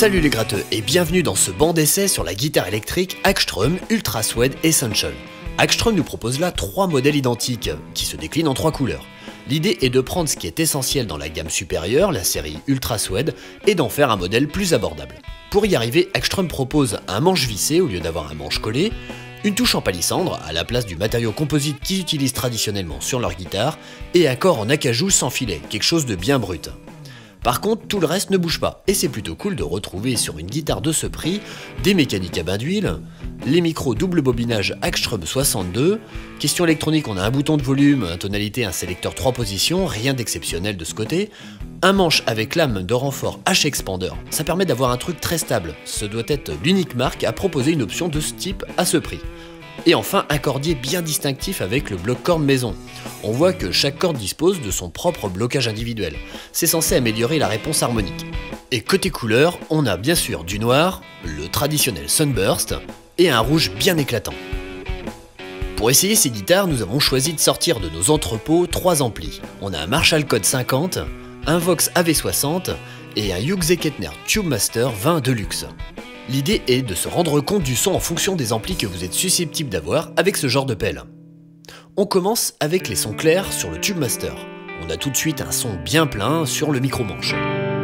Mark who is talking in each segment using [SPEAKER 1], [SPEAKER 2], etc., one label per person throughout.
[SPEAKER 1] Salut les gratteux et bienvenue dans ce banc d'essai sur la guitare électrique Hagström Ultra Suede Essential. Hagström nous propose là 3 modèles identiques qui se déclinent en 3 couleurs. L'idée est de prendre ce qui est essentiel dans la gamme supérieure, la série Ultra Suede, et d'en faire un modèle plus abordable. Pour y arriver, Hagström propose un manche vissé au lieu d'avoir un manche collé, une touche en palissandre à la place du matériau composite qu'ils utilisent traditionnellement sur leur guitare, et un corps en acajou sans filet, quelque chose de bien brut. Par contre, tout le reste ne bouge pas, et c'est plutôt cool de retrouver sur une guitare de ce prix des mécaniques à bain d'huile, les micros double bobinage Hagström 62, question électronique, on a un bouton de volume, un tonalité, un sélecteur 3 positions, rien d'exceptionnel de ce côté, un manche avec lame de renfort H-Expander, ça permet d'avoir un truc très stable, ce doit être l'unique marque à proposer une option de ce type à ce prix. Et enfin, un cordier bien distinctif avec le bloc corde maison. On voit que chaque corde dispose de son propre blocage individuel. C'est censé améliorer la réponse harmonique. Et côté couleur, on a bien sûr du noir, le traditionnel Sunburst, et un rouge bien éclatant. Pour essayer ces guitares, nous avons choisi de sortir de nos entrepôts 3 amplis. On a un Marshall Code 50, un Vox AV60 et un Hughes & Kettner Tubemaster 20 Deluxe. L'idée est de se rendre compte du son en fonction des amplis que vous êtes susceptible d'avoir avec ce genre de pelle. On commence avec les sons clairs sur le Tubemaster. On a tout de suite un son bien plein sur le micro-manche.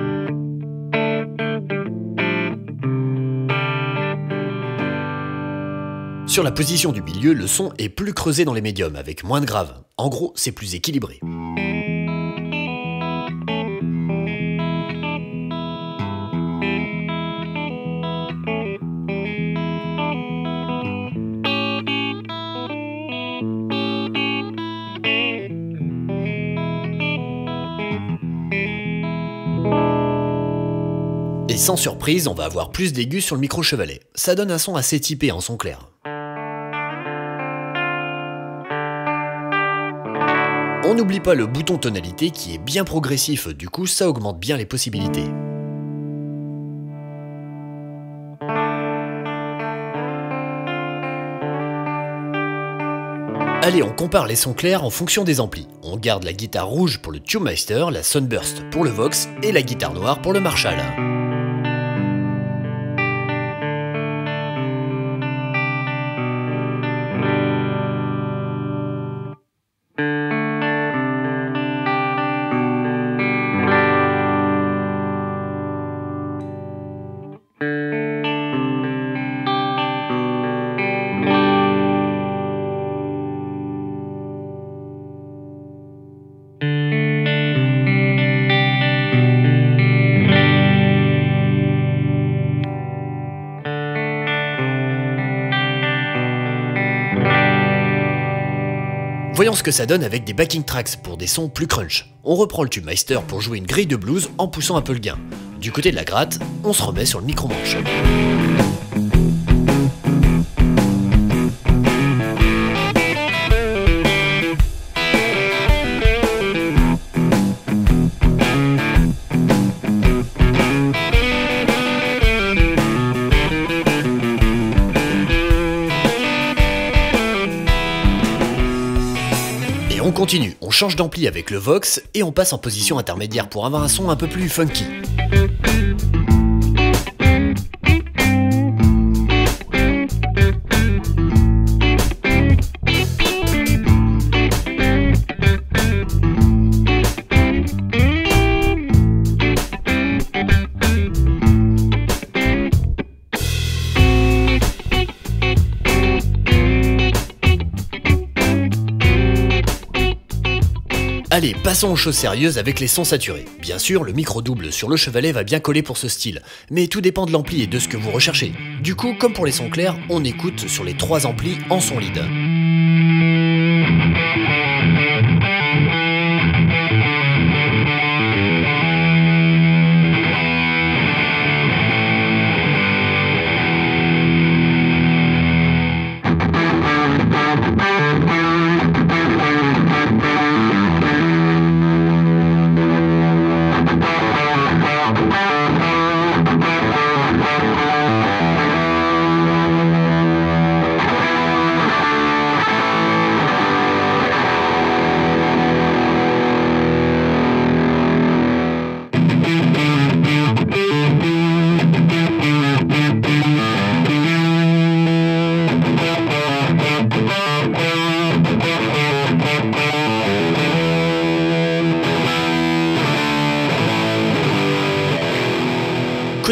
[SPEAKER 1] Sur la position du milieu, le son est plus creusé dans les médiums avec moins de graves. En gros, c'est plus équilibré. Et sans surprise, on va avoir plus d'aigus sur le micro chevalet. Ça donne un son assez typé en son clair. On n'oublie pas le bouton tonalité qui est bien progressif, du coup ça augmente bien les possibilités. Allez, on compare les sons clairs en fonction des amplis. On garde la guitare rouge pour le Tubemaster, la Sunburst pour le Vox et la guitare noire pour le Marshall. Voyons ce que ça donne avec des backing tracks pour des sons plus crunch. On reprend le Tubemaster pour jouer une grille de blues en poussant un peu le gain. Du côté de la gratte, on se remet sur le micro-manche. On continue, on change d'ampli avec le Vox et on passe en position intermédiaire pour avoir un son un peu plus funky. Allez, passons aux choses sérieuses avec les sons saturés. Bien sûr, le micro double sur le chevalet va bien coller pour ce style, mais tout dépend de l'ampli et de ce que vous recherchez. Du coup, comme pour les sons clairs, on écoute sur les 3 amplis en son lead.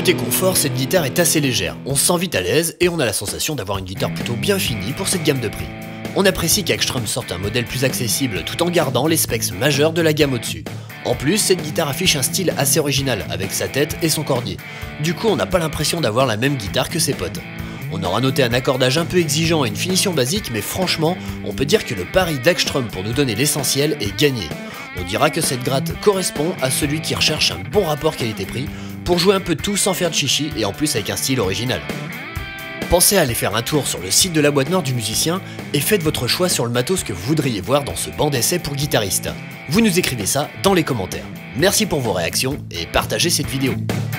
[SPEAKER 1] Côté confort, cette guitare est assez légère, on se sent vite à l'aise et on a la sensation d'avoir une guitare plutôt bien finie pour cette gamme de prix. On apprécie qu'Hagström sorte un modèle plus accessible tout en gardant les specs majeurs de la gamme au-dessus. En plus, cette guitare affiche un style assez original avec sa tête et son cordier. Du coup, on n'a pas l'impression d'avoir la même guitare que ses potes. On aura noté un accordage un peu exigeant et une finition basique, mais franchement, on peut dire que le pari d'Hagström pour nous donner l'essentiel est gagné. On dira que cette gratte correspond à celui qui recherche un bon rapport qualité-prix pour jouer un peu de tout sans faire de chichi et en plus avec un style original. Pensez à aller faire un tour sur le site de la boîte noire du musicien et faites votre choix sur le matos que vous voudriez voir dans ce banc d'essai pour guitaristes. Vous nous écrivez ça dans les commentaires. Merci pour vos réactions et partagez cette vidéo.